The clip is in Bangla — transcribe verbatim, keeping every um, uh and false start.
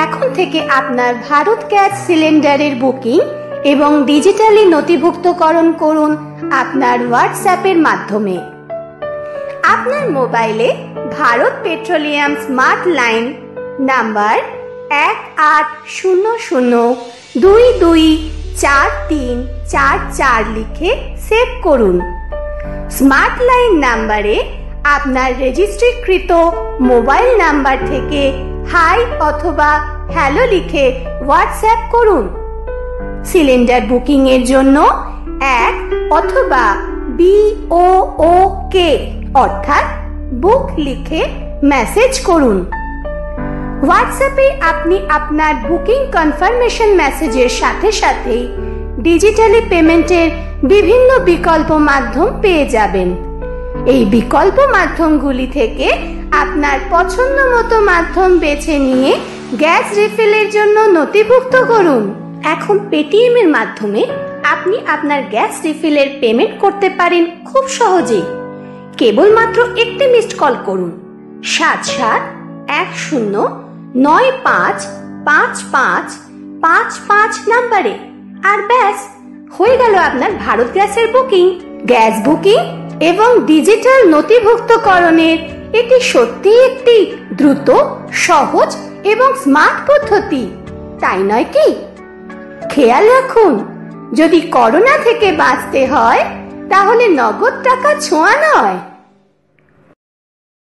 এখন থেকে আপনার ভারত গ্যাস সিলিন্ডারের বুকিং এবং ডিজিটালি নথিভুক্তকরণ করুন আপনার হোয়াটসঅ্যাপের মাধ্যমে। আপনার মোবাইলে Bharat petroleum smart line number এক আট শূন্য শূন্য দুই দুই চার তিন চার চার লিখে সেভ করুন। স্মার্ট লাইন নাম্বারে আপনার রেজিস্ট্রিকৃত মোবাইল নাম্বার থেকে হাই অথবা হ্যালো লিখে হোয়াটসঅ্যাপ করুন। সিলিন্ডার বুকিং এর জন্য এক অথবা বি ও ও কে অর্থাৎ বুক লিখে মেসেজ করুন। হোয়াটসঅ্যাপে আপনি আপনার বুকিং কনফার্মেশন মেসেজের সাথে সাথে ডিজিটালি পেমেন্টের বিভিন্ন বিকল্প মাধ্যম পেয়ে যাবেন। এই বিকল্প মাধ্যমগুলি থেকে আপনার পছন্দ মতো মাধ্যম বেছে নিয়ে গ্যাস রিফিলের জন্য নথিভুক্ত করুন। এখন পেটিএম এর মাধ্যমে আপনি আপনার গ্যাস রিফিলের পেমেন্ট করতে পারেন খুব সহজেই। কেবলমাত্র একটি মিসড কল করুন সাত সাত এক শূন্য নয় পাঁচ পাঁচ পাঁচ পাঁচ পাঁচ নাম্বারে, আর ব্যাস হয়ে গেল আপনার ভারত গ্যাসের বুকিং। গ্যাস বুকিং এবং ডিজিটাল নথিভুক্তকরণের এটি সত্যি একটি দ্রুত, সহজ এবং স্মার্ট পদ্ধতি, তাই নয় কি? খেয়াল রাখুন, যদি করোনা থেকে বাঁচতে হয় তাহলে নগদ টাকা ছোঁয়া নয়।